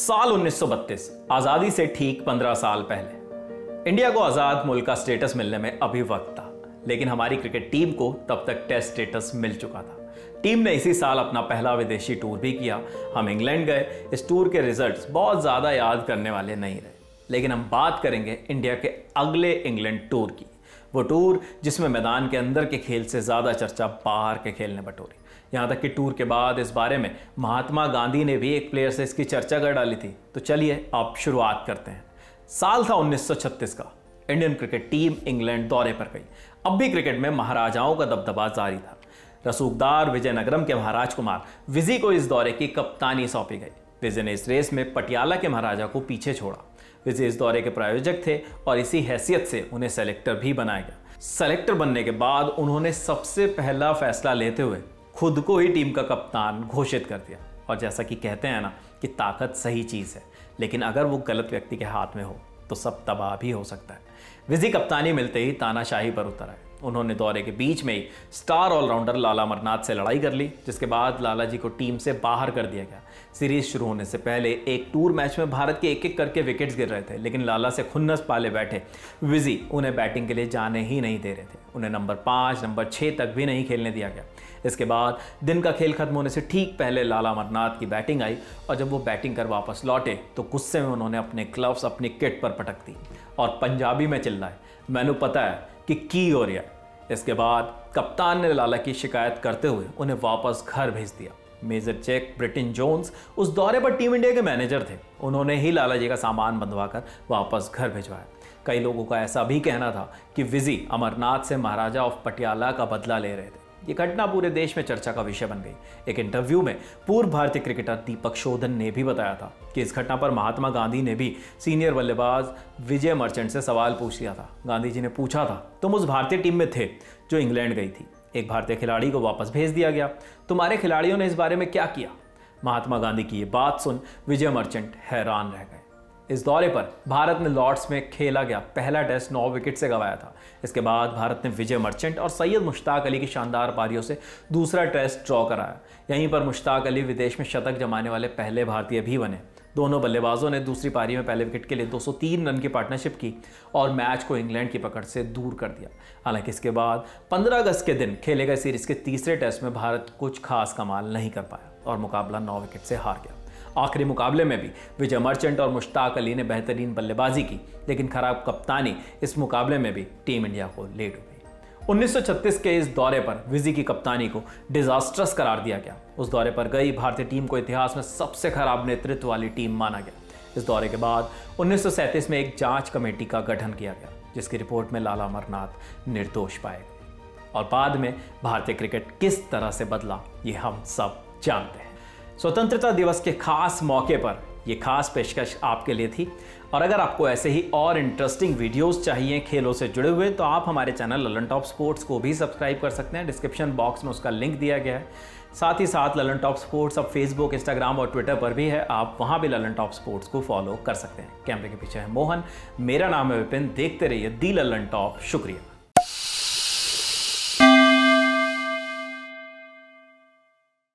साल 1932, आज़ादी से ठीक 15 साल पहले इंडिया को आज़ाद मुल्क का स्टेटस मिलने में अभी वक्त था, लेकिन हमारी क्रिकेट टीम को तब तक टेस्ट स्टेटस मिल चुका था। टीम ने इसी साल अपना पहला विदेशी टूर भी किया। हम इंग्लैंड गए। इस टूर के रिजल्ट्स बहुत ज़्यादा याद करने वाले नहीं रहे, लेकिन हम बात करेंगे इंडिया के अगले इंग्लैंड टूर की। वो टूर जिसमें मैदान के अंदर के खेल से ज़्यादा चर्चा बाहर के खेल ने बटोरी। यहाँ तक कि टूर के बाद इस बारे में महात्मा गांधी ने भी एक प्लेयर से इसकी चर्चा कर डाली थी। तो चलिए अब शुरुआत करते हैं। साल था 1936 का। इंडियन क्रिकेट टीम इंग्लैंड दौरे पर गई। अब भी क्रिकेट में महाराजाओं का दबदबा जारी था। रसूखदार विजयनगरम के महाराज कुमार विजी को इस दौरे की कप्तानी सौंपी गई। विजय ने इस रेस में पटियाला के महाराजा को पीछे छोड़ा। विजय इस दौरे के प्रायोजक थे और इसी हैसियत से उन्हें सेलेक्टर भी बनाया गया। सेलेक्टर बनने के बाद उन्होंने सबसे पहला फैसला लेते हुए खुद को ही टीम का कप्तान घोषित कर दिया। और जैसा कि कहते हैं ना कि ताकत सही चीज़ है, लेकिन अगर वो गलत व्यक्ति के हाथ में हो तो सब तबाह भी हो सकता है। विजी कप्तानी मिलते ही तानाशाही पर उतर आए। उन्होंने दौरे के बीच में ही स्टार ऑलराउंडर लाला अमरनाथ से लड़ाई कर ली, जिसके बाद लाला जी को टीम से बाहर कर दिया गया। सीरीज शुरू होने से पहले एक टूर मैच में भारत के एक एक करके विकेट्स गिर रहे थे, लेकिन लाला से खुन्नस पाले बैठे विजी उन्हें बैटिंग के लिए जाने ही नहीं दे रहे थे। उन्हें नंबर 5, नंबर 6 तक भी नहीं खेलने दिया गया। इसके बाद दिन का खेल खत्म होने से ठीक पहले लाला अमरनाथ की बैटिंग आई, और जब वो बैटिंग कर वापस लौटे तो गुस्से में उन्होंने अपने ग्लव्स अपनी किट पर पटक दी और पंजाबी में चिल्लाए, मैनू पता है कि की हो रहा है। इसके बाद कप्तान ने लाला की शिकायत करते हुए उन्हें वापस घर भेज दिया। मेजर चेक ब्रिटेन जोन्स उस दौरे पर टीम इंडिया के मैनेजर थे। उन्होंने ही लाला जी का सामान बंधवाकर वापस घर भिजवाया। कई लोगों का ऐसा भी कहना था कि विजी अमरनाथ से महाराजा ऑफ पटियाला का बदला ले रहे थे। ये घटना पूरे देश में चर्चा का विषय बन गई। एक इंटरव्यू में पूर्व भारतीय क्रिकेटर दीपक शोधन ने भी बताया था कि इस घटना पर महात्मा गांधी ने भी सीनियर बल्लेबाज विजय मर्चेंट से सवाल पूछ लिया था। गांधी जी ने पूछा था, तुम उस भारतीय टीम में थे जो इंग्लैंड गई थी, एक भारतीय खिलाड़ी को वापस भेज दिया गया, तुम्हारे खिलाड़ियों ने इस बारे में क्या किया? महात्मा गांधी की ये बात सुन विजय मर्चेंट हैरान रह गए। इस दौरे पर भारत ने लॉर्ड्स में खेला गया पहला टेस्ट 9 विकेट से गंवाया था। इसके बाद भारत ने विजय मर्चेंट और सैयद मुश्ताक अली की शानदार पारियों से दूसरा टेस्ट ड्रॉ कराया। यहीं पर मुश्ताक अली विदेश में शतक जमाने वाले पहले भारतीय भी बने। दोनों बल्लेबाजों ने दूसरी पारी में पहले विकेट के लिए 203 रन की पार्टनरशिप की और मैच को इंग्लैंड की पकड़ से दूर कर दिया। हालांकि इसके बाद 15 अगस्त के दिन खेले गए सीरीज के तीसरे टेस्ट में भारत कुछ खास कमाल नहीं कर पाया और मुकाबला 9 विकेट से हार गया। आखिरी मुकाबले में भी विजय मर्चेंट और मुश्ताक अली ने बेहतरीन बल्लेबाजी की, लेकिन खराब कप्तानी इस मुकाबले में भी टीम इंडिया को ले डूबी। 1936 के इस दौरे पर विजी की कप्तानी को डिजास्ट्रस करार दिया गया। उस दौरे पर गई भारतीय टीम को इतिहास में सबसे खराब नेतृत्व वाली टीम माना गया। इस दौरे के बाद 1937 में एक जांच कमेटी का गठन किया गया, जिसकी रिपोर्ट में लाला अमरनाथ निर्दोष पाए गए। और बाद में भारतीय क्रिकेट किस तरह से बदला ये हम सब जानते हैं। स्वतंत्रता दिवस के खास मौके पर यह खास पेशकश आपके लिए थी। और अगर आपको ऐसे ही और इंटरेस्टिंग वीडियोस चाहिए खेलों से जुड़े हुए, तो आप हमारे चैनल ललन टॉप स्पोर्ट्स को भी सब्सक्राइब कर सकते हैं। डिस्क्रिप्शन बॉक्स में उसका लिंक दिया गया है। साथ ही साथ ललन टॉप स्पोर्ट्स अब फेसबुक, इंस्टाग्राम और ट्विटर पर भी है। आप वहां भी ललन टॉप स्पोर्ट्स को फॉलो कर सकते हैं। कैमरे के पीछे है मोहन, मेरा नाम है विपिन। देखते रहिए दी ललन टॉप। शुक्रिया।